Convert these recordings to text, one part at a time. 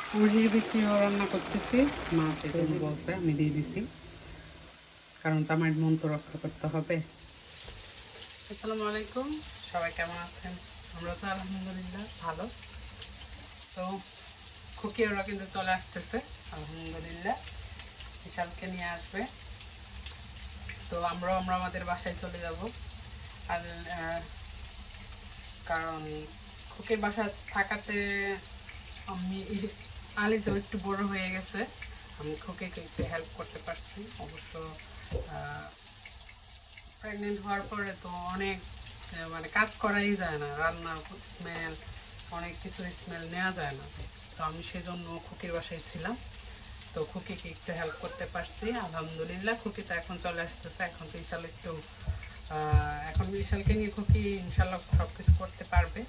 মুরগির বিচিও রান্না করতেছি, মা সেটা বলছে আমি দিয়ে দিছি, কারণ জামাইয়ের মন তো রক্ষা করতে হবে। আসসালামু আলাইকুম, সবাই কেমন আছেন? আমরা তো আলহামদুলিল্লাহ ভালো। তো খুকি ওরা কিন্তু চলে আসতেছে আলহামদুলিল্লাহ, বিশালকে নিয়ে আসবে। তো আমরা আমাদের বাসায় চলে যাব। আর কারণ খুকির বাসা থাকাতে আমি আলিজও একটু বড় হয়ে গেছে, আমি খুকিকে একটু হেল্প করতে পারছি। অবশ্য প্রেগনেন্ট হওয়ার পরে তো অনেক মানে কাজ করাই যায় না, রান্না স্মেল অনেক কিছু স্মেল নেওয়া যায় না। তো আমি সেজন্য খুকির বাসায় ছিলাম, তো খুকিকে একটু হেল্প করতে পারছি আলহামদুলিল্লাহ। খুকি তো এখন চলে আসতেছে, এখন তো ইনশাল্লাহ একটু এখন বিশালকে নিয়ে খুকি ইনশাল্লাহ সব কিছু করতে পারবে,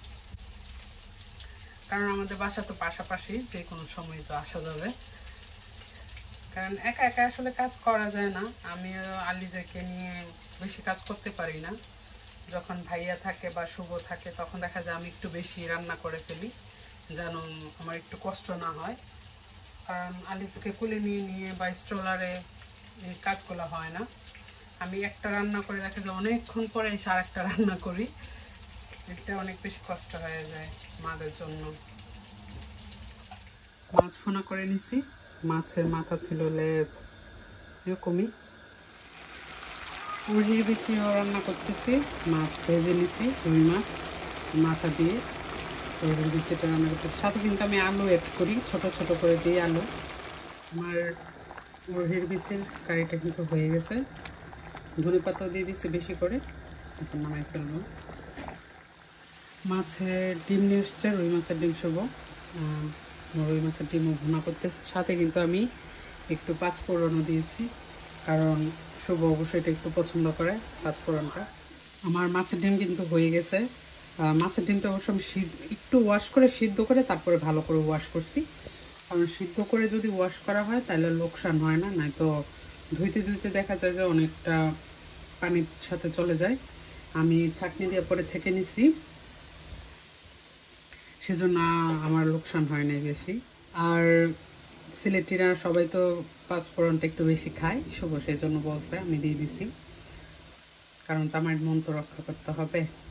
কারণ আমাদের বাসা তো পাশাপাশি, যে কোনো সময় তো আসা যাবে। কারণ একা একা আসলে কাজ করা যায় না, আমিও আলিজাকে নিয়ে বেশি কাজ করতে পারি না। যখন ভাইয়া থাকে বা শুভ থাকে তখন দেখা যায় আমি একটু বেশি রান্না করে ফেলি, যেন আমার একটু কষ্ট না হয়। কারণ আলিজাকে কুলে নিয়ে নিয়ে বা স্ট্রলারে এই কাজগুলো হয় না। আমি একটা রান্না করে দেখা যায় অনেকক্ষণ পরে এসে আরেকটা রান্না করি, এটা অনেক বেশি কষ্ট হয়ে যায় মাদের জন্য। মাছ ফোনা করে নিছি, মাছের মাথা ছিল, লেজ এরকমই। মুরগির বিচিও রান্না করতেছি, মাছ ভেজে নিছি, রুই মাছ মাথা দিয়ে মুরগির বিচিটা রান্না করতেছি। সাথে কিন্তু আমি আলু অ্যাড করি, ছোট ছোট করে দিই আলু। আমার মুরগির বিচির কারিটা কিন্তু হয়ে গেছে, ধনে পাতাও দিয়ে দিচ্ছি বেশি করে, এখন নামাই ফেলবো। মাছের ডিম নিয়ে এসছে, রুই মাছের ডিম শুভ, রুই মাছের ডিমও ভুনা করতেছি। সাথে কিন্তু আমি একটু পাঁচফোড়নও দিয়েছি, কারণ শুভ অবশ্যই এটা একটু পছন্দ করে পাঁচফোড়নটা। আমার মাছের ডিম কিন্তু হয়ে গেছে। মাছের ডিমটা অবশ্য আমি একটু ওয়াশ করে সিদ্ধ করে তারপরে ভালো করে ওয়াশ করছি, কারণ সিদ্ধ করে যদি ওয়াশ করা হয় তাহলে লোকসান হয় না, নয়তো ধুইতে ধুইতে দেখা যায় যে অনেকটা পানির সাথে চলে যায়। আমি ছাঁকনি দিয়ে পরে ছেঁকে নিছি, সেজন্য আমার লোকসান হয় না বেশি। আর সিলেটিরা সবাই তো পাঁচফোড়নটা একটু বেশি খায়, শুভ সেই জন্য বলছে আমি দিয়ে দিছি, কারণ জামাইয়ের মন তো রক্ষা করতে হবে।